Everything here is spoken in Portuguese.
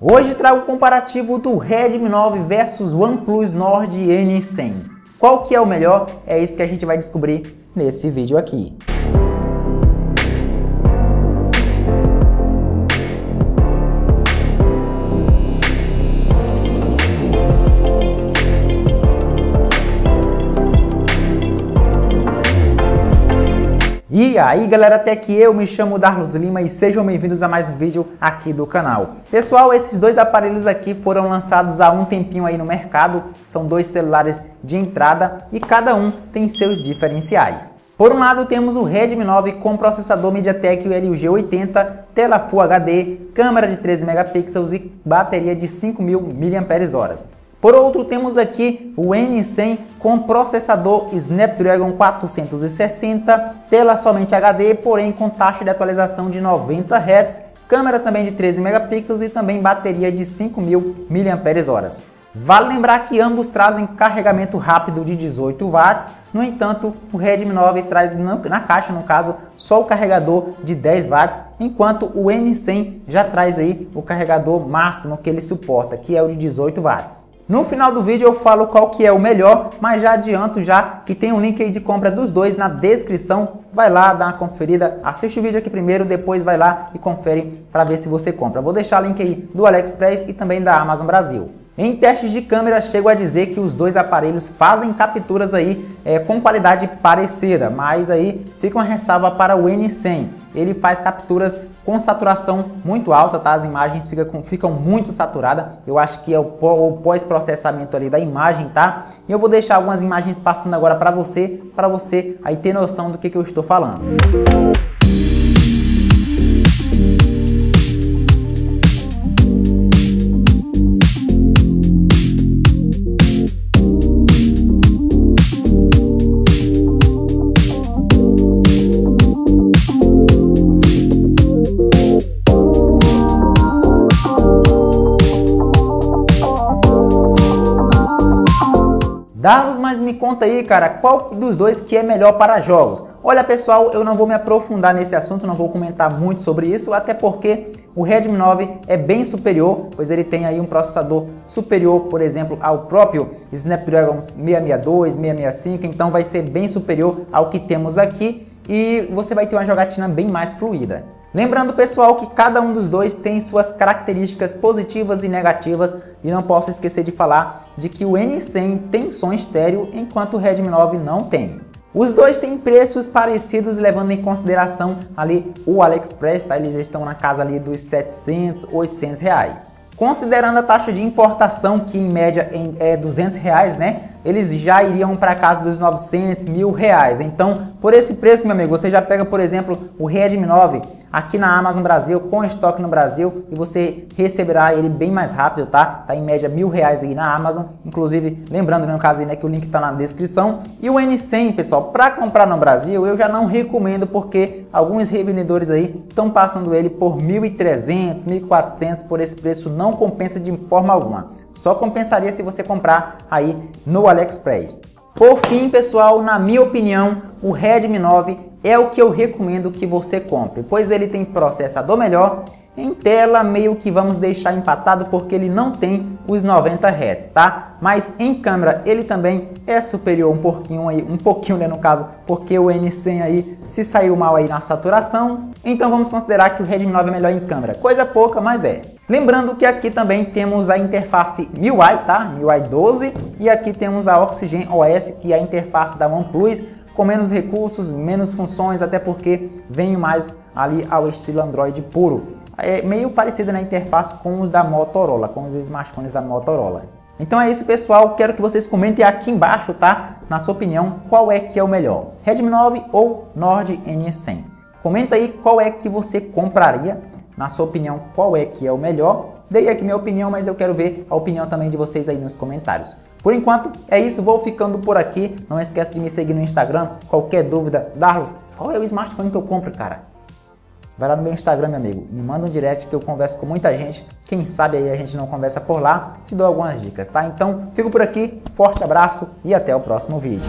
Hoje trago o comparativo do Redmi 9 versus OnePlus Nord N100. Qual que é o melhor? É isso que a gente vai descobrir nesse vídeo aqui. E aí galera, até que eu me chamo Darlos Lima e sejam bem-vindos a mais um vídeo aqui do canal. Pessoal, esses dois aparelhos aqui foram lançados há um tempinho aí no mercado, são dois celulares de entrada e cada um tem seus diferenciais. Por um lado temos o Redmi 9 com processador MediaTek Helio G80, tela Full HD, câmera de 13 megapixels e bateria de 5.000 mAh. Por outro, temos aqui o N100 com processador Snapdragon 460, tela somente HD, porém com taxa de atualização de 90 Hz, câmera também de 13 megapixels e também bateria de 5.000 mAh. Vale lembrar que ambos trazem carregamento rápido de 18 watts, no entanto, o Redmi 9 traz na caixa, no caso, só o carregador de 10 watts, enquanto o N100 já traz aí o carregador máximo que ele suporta, que é o de 18 watts. No final do vídeo eu falo qual que é o melhor, mas já adianto já que tem um link aí de compra dos dois na descrição. Vai lá, dá uma conferida, assiste o vídeo aqui primeiro, depois vai lá e confere para ver se você compra. Vou deixar o link aí do AliExpress e também da Amazon Brasil. Em testes de câmera, chego a dizer que os dois aparelhos fazem capturas aí com qualidade parecida, mas aí fica uma ressalva para o N100. Ele faz capturas com saturação muito alta, tá? As imagens ficam muito saturadas. Eu acho que é o pós-processamento ali da imagem, tá? E eu vou deixar algumas imagens passando agora para você aí ter noção do que eu estou falando. Darlos, mas me conta aí, cara, qual dos dois que é melhor para jogos? Olha pessoal, eu não vou me aprofundar nesse assunto, não vou comentar muito sobre isso, até porque o Redmi 9 é bem superior, pois ele tem aí um processador superior, por exemplo, ao próprio Snapdragon 662, 665, então vai ser bem superior ao que temos aqui e você vai ter uma jogatina bem mais fluida. Lembrando pessoal que cada um dos dois tem suas características positivas e negativas e não posso esquecer de falar de que o N100 tem som estéreo enquanto o Redmi 9 não tem. Os dois têm preços parecidos levando em consideração ali o AliExpress, tá? Eles estão na casa ali dos 700, 800 reais. Considerando a taxa de importação que em média é 200 reais, né? Eles já iriam para casa dos 900, 1.000 reais. Então, por esse preço, meu amigo, você já pega, por exemplo, o Redmi 9 aqui na Amazon Brasil, com estoque no Brasil, e você receberá ele bem mais rápido, tá? Tá em média 1.000 reais aí na Amazon. Inclusive, lembrando, no caso aí, né, que o link tá na descrição. E o N100, pessoal, para comprar no Brasil, eu já não recomendo, porque alguns revendedores aí estão passando ele por 1.300, 1.400, por esse preço não compensa de forma alguma. Só compensaria se você comprar aí no AliExpress. Por fim, pessoal, na minha opinião, o Redmi 9 é o que eu recomendo que você compre, pois ele tem processador melhor, em tela meio que vamos deixar empatado porque ele não tem os 90 Hz, tá? Mas em câmera ele também é superior um pouquinho, né, no caso, porque o N100 aí se saiu mal aí na saturação, então vamos considerar que o Redmi 9 é melhor em câmera, coisa pouca, mas é. Lembrando que aqui também temos a interface MIUI, tá? MIUI 12, e aqui temos a Oxygen OS, que é a interface da OnePlus, com menos recursos, menos funções, até porque vem mais ali ao estilo Android puro. É meio parecida na interface com os da Motorola, com os smartphones da Motorola. Então é isso pessoal, quero que vocês comentem aqui embaixo, tá? Na sua opinião, qual é que é o melhor? Redmi 9 ou Nord N100? Comenta aí qual é que você compraria, na sua opinião, qual é que é o melhor. Dei aqui minha opinião, mas eu quero ver a opinião também de vocês aí nos comentários. Por enquanto, é isso, vou ficando por aqui. Não esquece de me seguir no Instagram. Qualquer dúvida, Darlos, qual é o smartphone que eu compro, cara? Vai lá no meu Instagram, meu amigo. Me manda um direct que eu converso com muita gente. Quem sabe aí a gente não conversa por lá. Te dou algumas dicas, tá? Então, fico por aqui. Forte abraço e até o próximo vídeo.